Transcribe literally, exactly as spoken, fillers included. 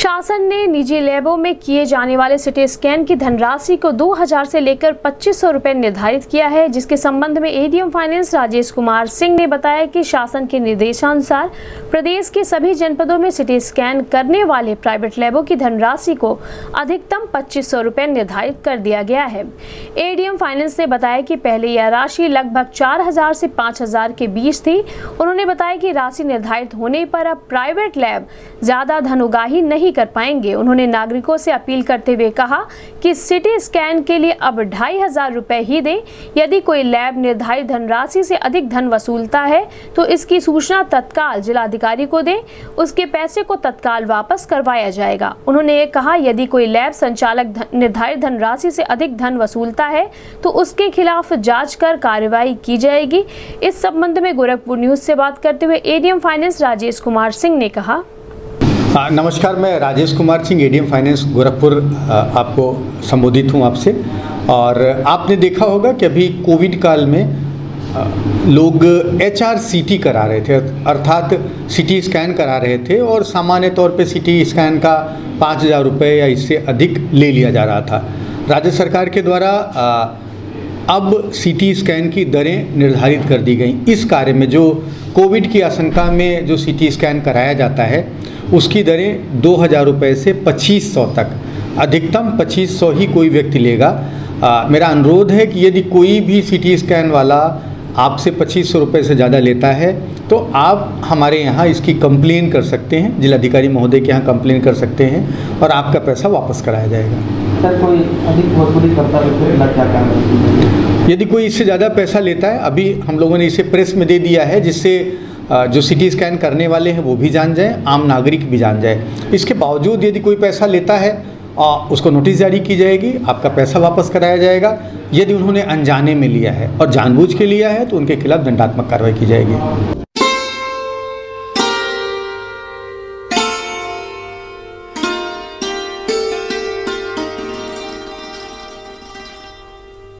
शासन ने निजी लैबों में किए जाने वाले सिटी स्कैन की धनराशि को दो हज़ार से लेकर पच्चीस सौ रुपए निर्धारित किया है, जिसके संबंध में एडीएम फाइनेंस राजेश कुमार सिंह ने बताया कि शासन के निर्देशानुसार प्रदेश के सभी जनपदों में सिटी स्कैन करने वाले प्राइवेट लैबों की धनराशि को अधिकतम पच्चीस सौ रुपए निर्धारित कर दिया गया है। एडीएम फाइनेंस ने बताया कि पहले यह राशि लगभग चार हजार से पाँच हजार के बीच थी। उन्होंने बताया कि राशि निर्धारित होने पर अब प्राइवेट लैब ज्यादा धन उगाही नहीं कर पाएंगे। उन्होंने नागरिकों से अपील करते हुए कहा कि सिटी स्कैन के लिए अब ढाई हजार रुपए ही दें। यदि कोई लैब निर्धारित धनराशि से अधिक धन वसूलता है तो इसकी सूचना तत्काल जिलाधिकारी को दें, उसके पैसे को तत्काल वापस करवाया जाएगा। उन्होंने कहा यदि कोई लैब संचालक निर्धारित धनराशि से अधिक धन वसूलता है तो उसके खिलाफ जांच कर कार्रवाई की जाएगी। इस संबंध में गोरखपुर न्यूज से बात करते हुए एडीएम फाइनेंस राजेश कुमार सिंह ने कहा। नमस्कार, मैं राजेश कुमार सिंह एडीएम फाइनेंस गोरखपुर आपको संबोधित हूं आपसे। और आपने देखा होगा कि अभी कोविड काल में लोग एच आर सी टी करा रहे थे, अर्थात सिटी स्कैन करा रहे थे और सामान्य तौर पे सिटी स्कैन का पाँच हज़ार रुपये या इससे अधिक ले लिया जा रहा था। राज्य सरकार के द्वारा अब सिटी स्कैन की दरें निर्धारित कर दी गई। इस कार्य में जो कोविड की आशंका में जो सिटी स्कैन कराया जाता है उसकी दरें दो हज़ार रुपये से पच्चीस सौ तक, अधिकतम पच्चीस सौ ही कोई व्यक्ति लेगा। आ, मेरा अनुरोध है कि यदि कोई भी सिटी स्कैन वाला आपसे पच्चीस सौ रुपये से ज़्यादा लेता है तो आप हमारे यहाँ इसकी कंप्लेन कर सकते हैं, जिलाधिकारी महोदय के यहाँ कंप्लेन कर सकते हैं और आपका पैसा वापस कराया जाएगा। सर, कोई अधिक वसूली करता है? यदि कोई इससे ज़्यादा पैसा लेता है, अभी हम लोगों ने इसे प्रेस में दे दिया है जिससे जो सिटी स्कैन करने वाले हैं वो भी जान जाए, आम नागरिक भी जान जाए। इसके बावजूद यदि कोई पैसा लेता है उसको नोटिस जारी की जाएगी, आपका पैसा वापस कराया जाएगा। यदि उन्होंने अनजाने में लिया है और जानबूझ के लिया है तो उनके खिलाफ दंडात्मक कार्रवाई की जाएगी।